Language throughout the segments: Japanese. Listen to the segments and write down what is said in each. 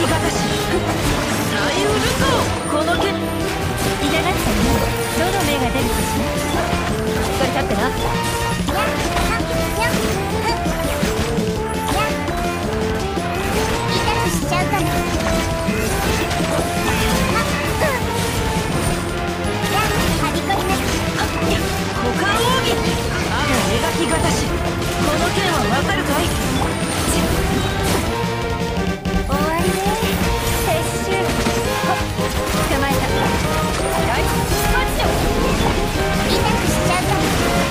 きがたしさえうるぞこの剣。 いただくためにどの目が出るかしら。しっかり立ってな。 痛くしちゃうかな。はびこりな。 股間奥義雨描きがたしこの剣はわかるかい。 終わりね。撤収。捕まえた。大スパッチョ。 痛くしちゃうかな。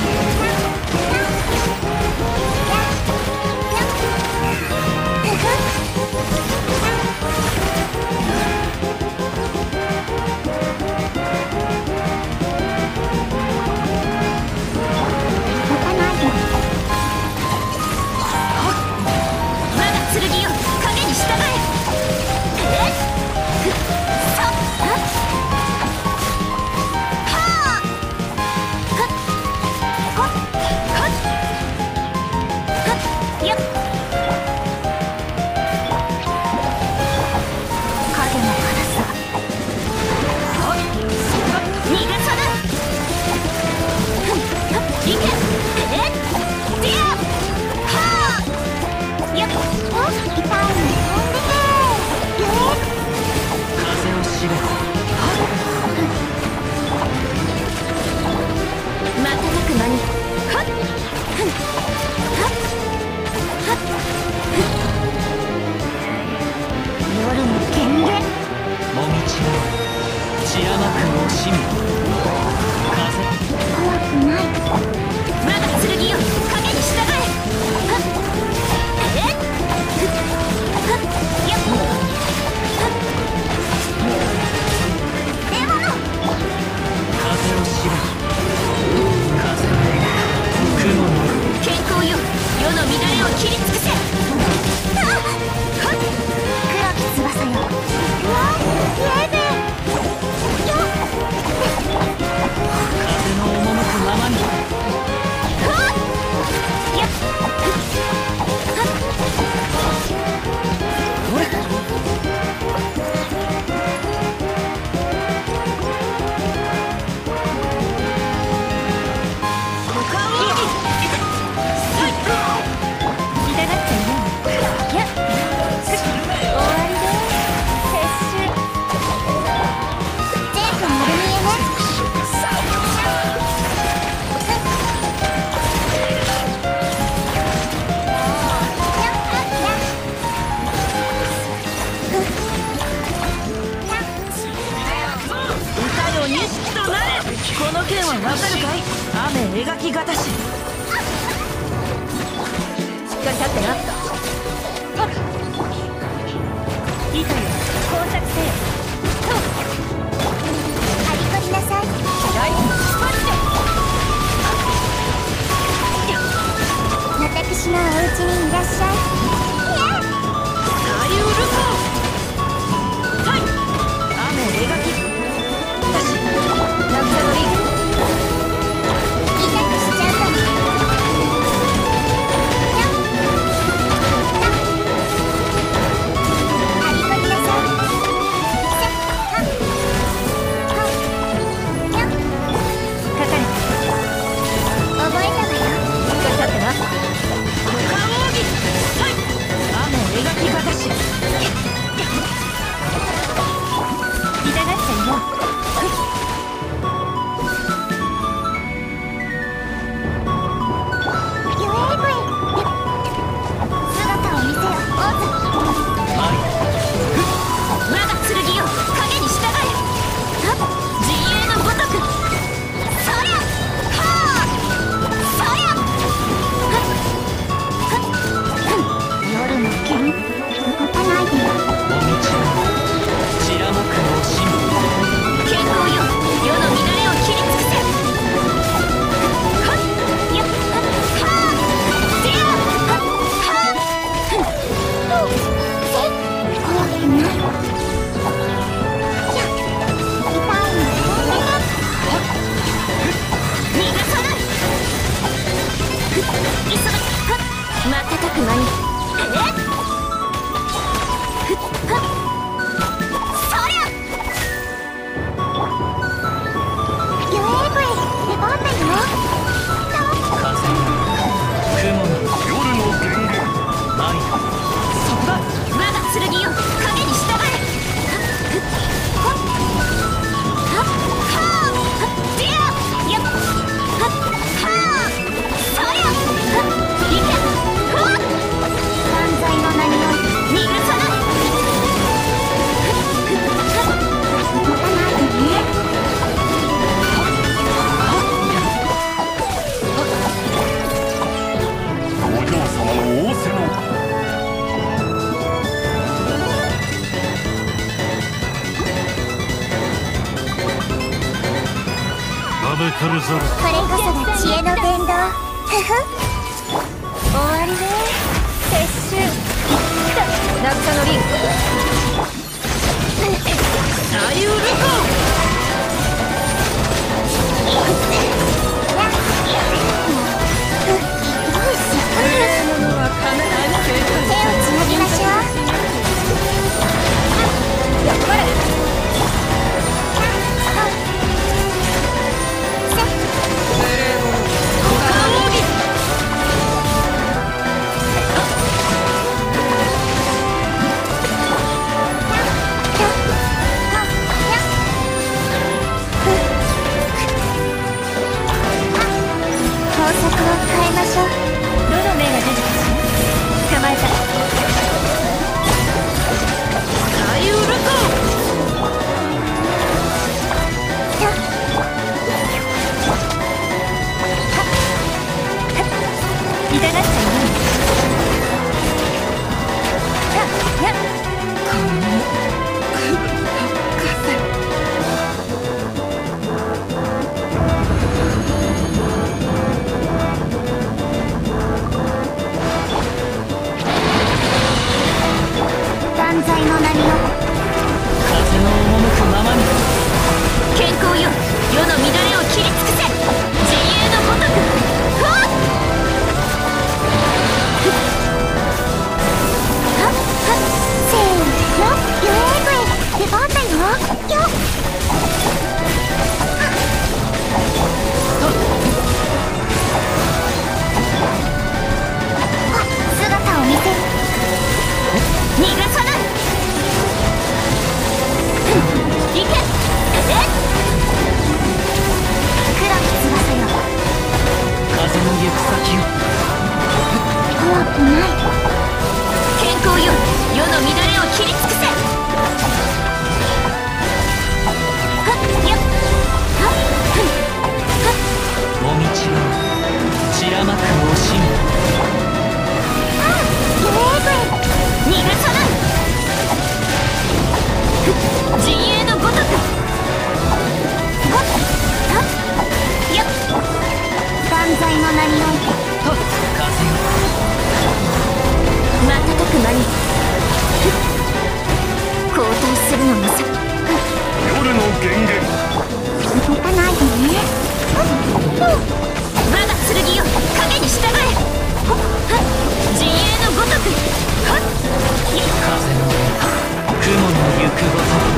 この剣はわかるかい。雨描きがたししっかり立ってな。いいとよ工作せよ。 はびこりなさい。 大スパッチョ。 私のお家にいらっしゃい。 さゆるぞ。はい雨描きだしなんざのいい。 痛くしちゃうかな。はびこりなさい。 かかれ。 覚えたわよ。 しっかり立ってな。股間奥義くるぞ。 これこそが知恵の伝道。ふふ。 終わりね。撤収。渚のリンありうるか。ものは必ず手をつなぎましょう。 やっぱり法則を変えましょう。 どの目が出るかしら。捕まえた。 ありうるか。 痛がっちゃいない。やっ断罪の名によ。 風の赴くままに。 健康よ。世の乱れを切り尽くせ。自由のごとく。はっはっはっせーの。ユエーブへ出番だよ。よっ。姿を見せる。 逃がさない。行け。 黒き翼よ。 風の行く先を。 怖くない。 健康よ。世の乱れを切り尽くせ。はっやっはっはっお道は散らまく惜しみ。 ユエーブへ。 逃がさない。陣営のごとく。 はっはっやっ断罪の名によ。 風よ。 瞬く間に後退するのもさ。 夜の源源。 動かないでね。 我が剣よ。影に従え。はっ陣営のごとく。はっ風の雲の行くごと。